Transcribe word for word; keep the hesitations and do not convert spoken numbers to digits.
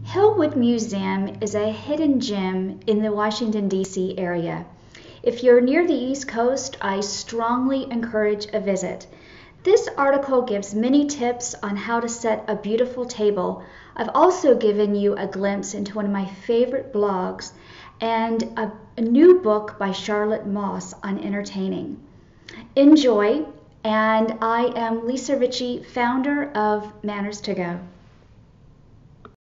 Hillwood Museum is a hidden gem in the Washington, D C area. If you're near the East Coast, I strongly encourage a visit. This article gives many tips on how to set a beautiful table. I've also given you a glimpse into one of my favorite blogs and a, a new book by Charlotte Moss on entertaining. Enjoy, and I am Lisa Ritchie, founder of Manners to Go.